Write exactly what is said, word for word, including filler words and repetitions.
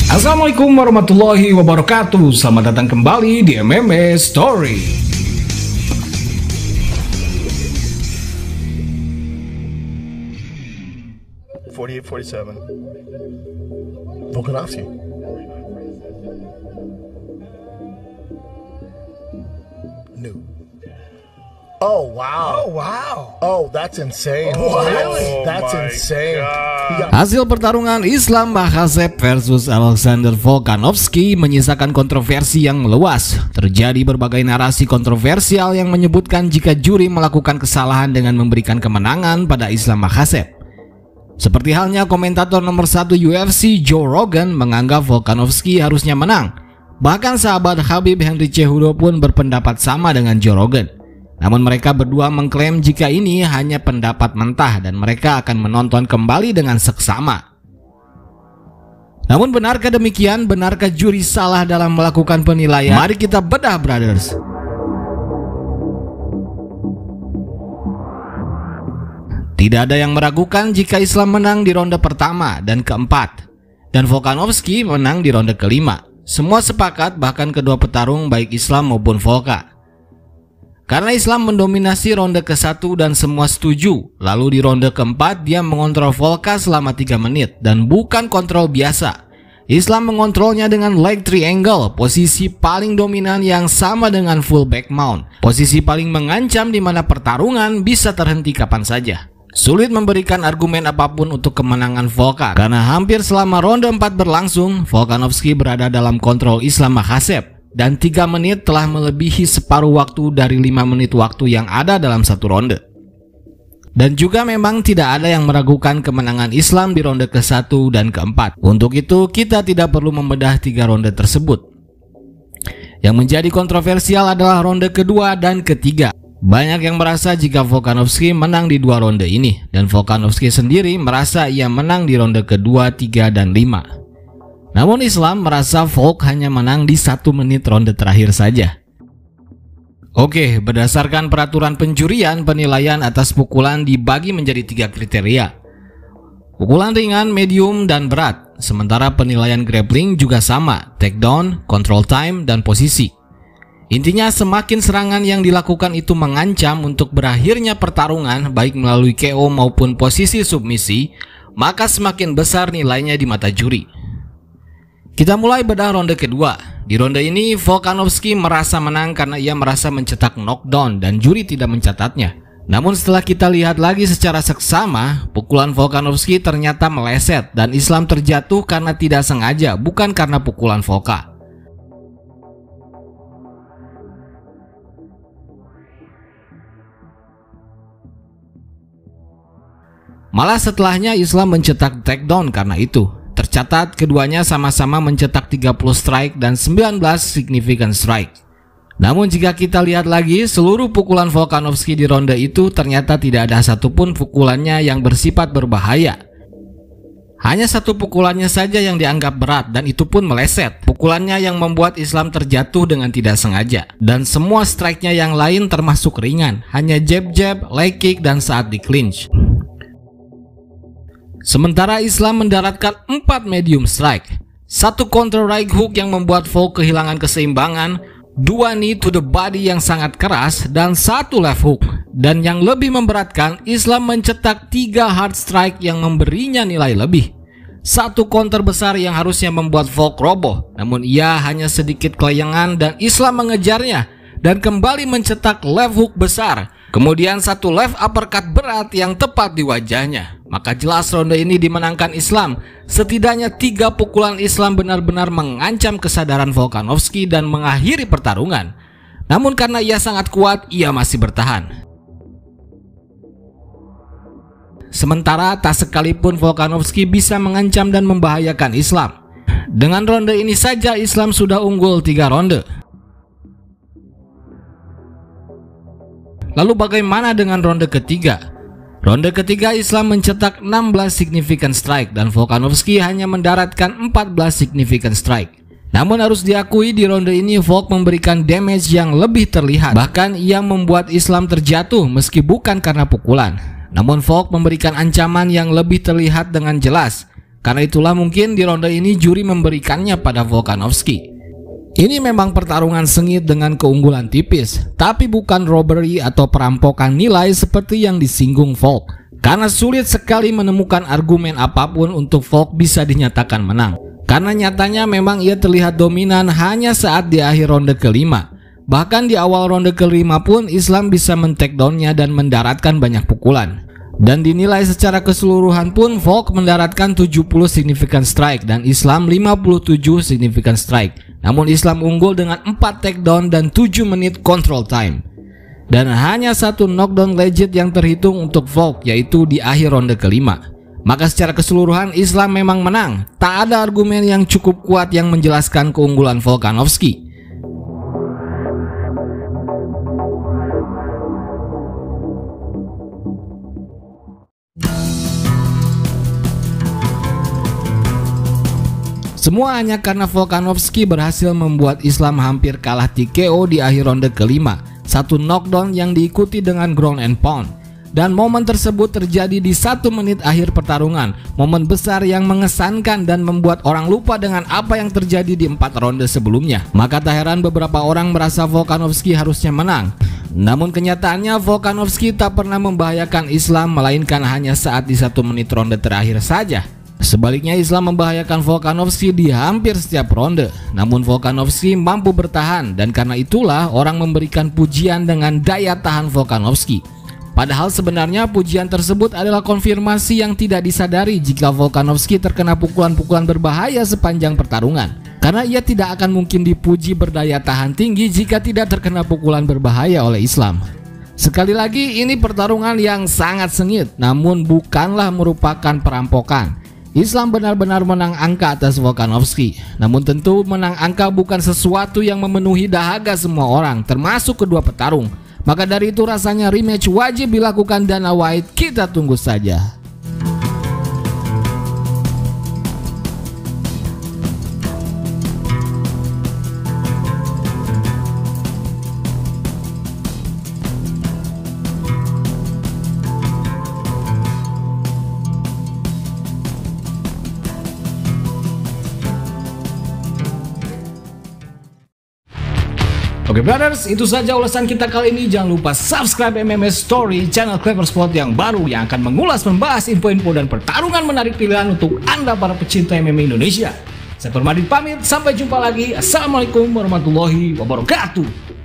Assalamualaikum warahmatullahi wabarakatuh. Selamat datang kembali di M M A Story. forty-eight forty-seven. Volkanovski. New. Oh wow! Oh wow! Oh, that's insane! Oh, Really? That's my insane! God. He got- Hasil pertarungan Islam Makhachev versus Alexander Volkanovski menyisakan kontroversi yang meluas. Terjadi berbagai narasi kontroversial yang menyebutkan jika juri melakukan kesalahan dengan memberikan kemenangan pada Islam Makhachev. Seperti halnya komentator nomor satu U F C Joe Rogan menganggap Volkanovski harusnya menang. Bahkan sahabat Khabib Henry Cejudo pun berpendapat sama dengan Joe Rogan. Namun mereka berdua mengklaim jika ini hanya pendapat mentah dan mereka akan menonton kembali dengan seksama. Namun benarkah demikian? Benarkah juri salah dalam melakukan penilaian? Mari kita bedah, brothers. Tidak ada yang meragukan jika Islam menang di ronde pertama dan keempat, dan Volkanovski menang di ronde kelima. Semua sepakat, bahkan kedua petarung baik Islam maupun Volka. Karena Islam mendominasi ronde ke satu dan semua setuju. Lalu di ronde keempat dia mengontrol Volka selama tiga menit dan bukan kontrol biasa. Islam mengontrolnya dengan leg triangle, posisi paling dominan yang sama dengan full back mount. Posisi paling mengancam di mana pertarungan bisa terhenti kapan saja. Sulit memberikan argumen apapun untuk kemenangan Volka karena hampir selama ronde empat berlangsung, Volkanovski berada dalam kontrol Islam Makhachev. Dan tiga menit telah melebihi separuh waktu dari lima menit waktu yang ada dalam satu ronde. Dan juga memang tidak ada yang meragukan kemenangan Islam di ronde ke satu dan keempat. Untuk itu kita tidak perlu membedah tiga ronde tersebut. Yang menjadi kontroversial adalah ronde kedua dan ketiga. Banyak yang merasa jika Volkanovski menang di dua ronde ini, dan Volkanovski sendiri merasa ia menang di ronde kedua, tiga, dan lima. Namun Islam merasa Volk hanya menang di satu menit ronde terakhir saja. Oke, berdasarkan peraturan penjurian, penilaian atas pukulan dibagi menjadi tiga kriteria. Pukulan ringan, medium, dan berat. Sementara penilaian grappling juga sama, takedown, control time, dan posisi. Intinya semakin serangan yang dilakukan itu mengancam untuk berakhirnya pertarungan baik melalui K O maupun posisi submisi, maka semakin besar nilainya di mata juri. Kita mulai bedah ronde kedua. Di ronde ini Volkanovski merasa menang karena ia merasa mencetak knockdown dan juri tidak mencatatnya. Namun setelah kita lihat lagi secara seksama, pukulan Volkanovski ternyata meleset dan Islam terjatuh karena tidak sengaja, bukan karena pukulan Volka. Malah setelahnya Islam mencetak takedown karena itu. Tercatat keduanya sama-sama mencetak tiga puluh strike dan sembilan belas significant strike. Namun jika kita lihat lagi, seluruh pukulan Volkanovski di ronde itu ternyata tidak ada satupun pukulannya yang bersifat berbahaya. Hanya satu pukulannya saja yang dianggap berat dan itu pun meleset. Pukulannya yang membuat Islam terjatuh dengan tidak sengaja. Dan semua strike-nya yang lain termasuk ringan, hanya jab-jab, leg kick, dan saat di clinch. Sementara Islam mendaratkan empat medium strike, satu counter right hook yang membuat Volk kehilangan keseimbangan, dua knee to the body yang sangat keras, dan satu left hook. Dan yang lebih memberatkan, Islam mencetak tiga hard strike yang memberinya nilai lebih. Satu counter besar yang harusnya membuat Volk roboh, namun ia hanya sedikit kelayangan dan Islam mengejarnya dan kembali mencetak left hook besar. Kemudian satu left uppercut berat yang tepat di wajahnya. Maka jelas ronde ini dimenangkan Islam. Setidaknya tiga pukulan Islam benar-benar mengancam kesadaran Volkanovski dan mengakhiri pertarungan. Namun karena ia sangat kuat, ia masih bertahan. Sementara tak sekalipun Volkanovski bisa mengancam dan membahayakan Islam. Dengan ronde ini saja Islam sudah unggul tiga ronde. Lalu bagaimana dengan ronde ketiga? Ronde ketiga Islam mencetak enam belas significant strike dan Volkanovski hanya mendaratkan empat belas significant strike. Namun harus diakui di ronde ini Volk memberikan damage yang lebih terlihat. Bahkan ia membuat Islam terjatuh meski bukan karena pukulan. Namun Volk memberikan ancaman yang lebih terlihat dengan jelas. Karena itulah mungkin di ronde ini juri memberikannya pada Volkanovski. Ini memang pertarungan sengit dengan keunggulan tipis, tapi bukan robbery atau perampokan nilai seperti yang disinggung Volk. Karena sulit sekali menemukan argumen apapun untuk Volk bisa dinyatakan menang. Karena nyatanya memang ia terlihat dominan hanya saat di akhir ronde kelima. Bahkan di awal ronde kelima pun Islam bisa men-takedown-nya dan mendaratkan banyak pukulan. Dan dinilai secara keseluruhan pun Volk mendaratkan tujuh puluh significant strike dan Islam lima puluh tujuh significant strike. Namun Islam unggul dengan empat takedown dan tujuh menit control time. Dan hanya satu knockdown legit yang terhitung untuk Volk, yaitu di akhir ronde kelima. Maka secara keseluruhan Islam memang menang. Tak ada argumen yang cukup kuat yang menjelaskan keunggulan Volkanovski. Semua hanya karena Volkanovski berhasil membuat Islam hampir kalah T K O di akhir ronde kelima. Satu knockdown yang diikuti dengan ground and pound. Dan momen tersebut terjadi di satu menit akhir pertarungan. Momen besar yang mengesankan dan membuat orang lupa dengan apa yang terjadi di empat ronde sebelumnya. Maka tak heran beberapa orang merasa Volkanovski harusnya menang. Namun kenyataannya Volkanovski tak pernah membahayakan Islam, melainkan hanya saat di satu menit ronde terakhir saja. Sebaliknya Islam membahayakan Volkanovski di hampir setiap ronde. Namun Volkanovski mampu bertahan, dan karena itulah orang memberikan pujian dengan daya tahan Volkanovski. Padahal sebenarnya pujian tersebut adalah konfirmasi yang tidak disadari jika Volkanovski terkena pukulan-pukulan berbahaya sepanjang pertarungan. Karena ia tidak akan mungkin dipuji berdaya tahan tinggi jika tidak terkena pukulan berbahaya oleh Islam. Sekali lagi, ini pertarungan yang sangat sengit, namun bukanlah merupakan perampokan. Islam benar-benar menang angka atas Volkanovski. Namun tentu menang angka bukan sesuatu yang memenuhi dahaga semua orang, termasuk kedua petarung. Maka dari itu rasanya rematch wajib dilakukan Dana White. Kita tunggu saja. Oke brothers, itu saja ulasan kita kali ini. Jangan lupa subscribe M M A Story, channel Clever Sport yang baru yang akan mengulas, membahas info-info dan pertarungan menarik pilihan untuk Anda para pecinta M M A Indonesia. Saya Permadi pamit, sampai jumpa lagi. Assalamualaikum warahmatullahi wabarakatuh.